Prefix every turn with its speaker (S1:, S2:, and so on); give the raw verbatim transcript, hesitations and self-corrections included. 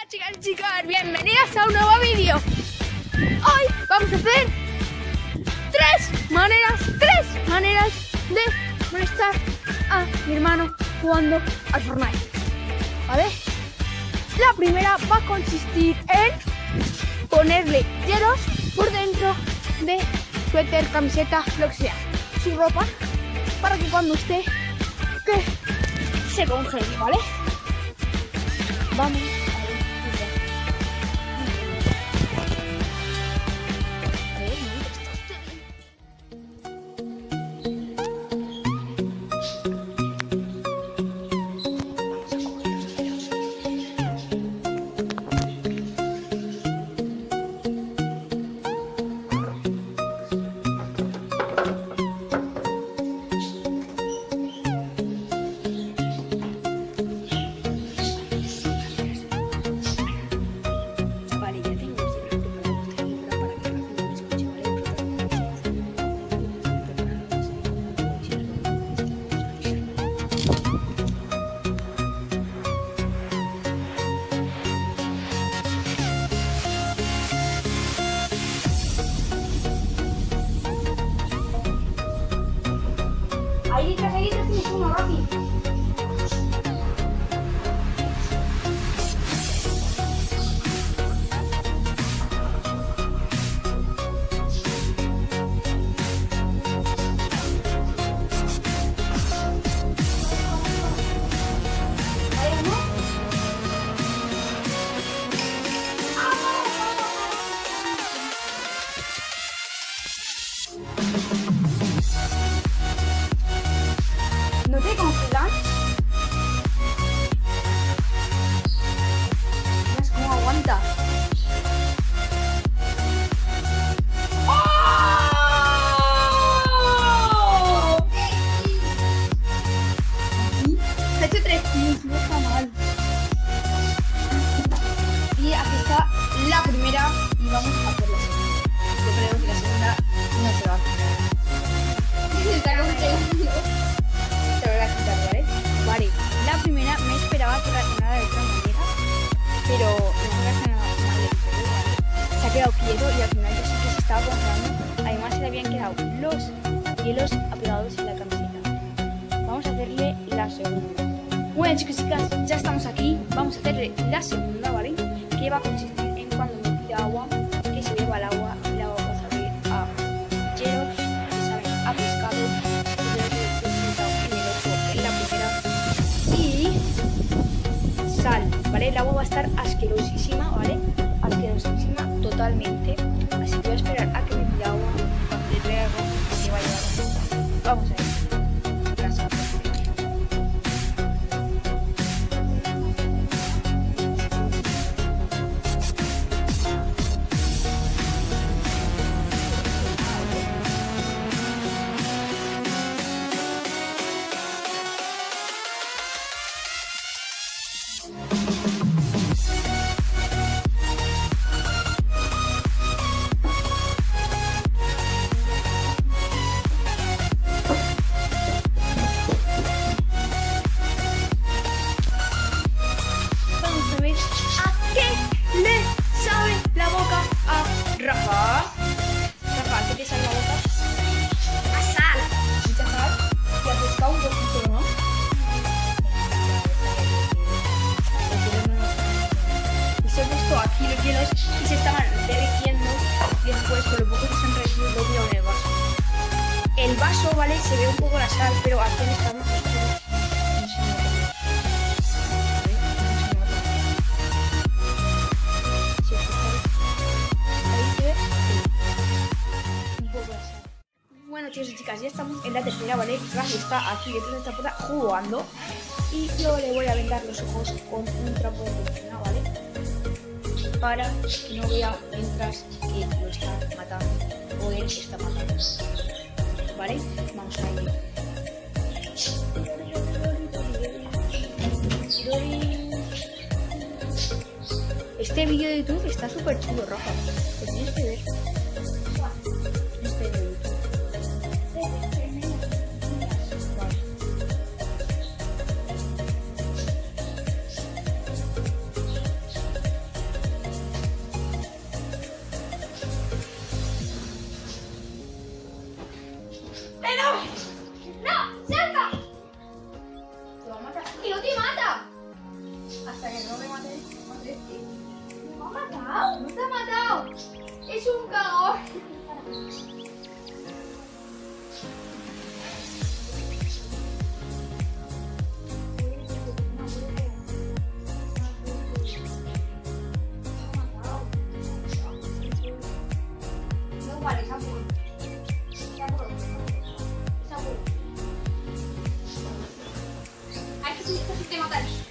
S1: chicas y chicas, bienvenidas a un nuevo vídeo. Hoy vamos a hacer tres maneras, tres maneras de molestar a mi hermano jugando al Fortnite, ¿vale? La primera va a consistir en ponerle hielos por dentro de suéter, camiseta, lo que sea, su ropa, para que cuando esté que se congele, ¿vale? Vamos. Ahí detrás, ahí detrás tienes uno, Rafi. ¿No te congelan? ¿Ves cómo aguanta? ¡Oh! Se ha hecho tres kills, no está mal. Y aquí está la primera y vamos a por la segunda. Yo creo que la segunda no se va a hacer. Se está congelando. Vale, la primera me esperaba que reaccionara de otra manera, pero no reaccionaba mal. Se ha quedado quieto y al final yo sé que se estaba congelando. Además se le habían quedado los hielos apegados en la camiseta. Vamos a hacerle la segunda. Bueno, chicos y chicas, ya estamos aquí. Vamos a hacerle la segunda, ¿vale? Que va a consistir en cuando me pida agua, que se beba el agua y el agua va a saber a hielos, que saben a pescado. Sal, ¿vale? El agua va a estar asquerosísima, ¿vale? Asquerosísima totalmente. Así que voy a esperar a que me pida agua y luego que va a llevar. Vamos a ir. Rafa, Rafa, ¿qué te sale la boca? A sal. Mucha sal. Y a pescado un poquito, ¿no? Y se ha puesto aquí los hielos y se estaban derritiendo. Y después, con lo poco que se han derretido, lo veo en el vaso. El vaso, ¿vale? Se ve un poco la sal, pero aquí estamos. Bueno, chicos y chicas, ya estamos en la tercera, ¿vale? Rafi está aquí detrás de esta puerta jugando y yo le voy a vendar los ojos con un trapo de cocina, ¿vale? Para que no vea mientras que lo está matando o él está matando, ¿vale? Vamos a ir. Este vídeo de YouTube está súper chulo, Rafa. Lo tienes que ver. Este vídeo. Vale. te mataré.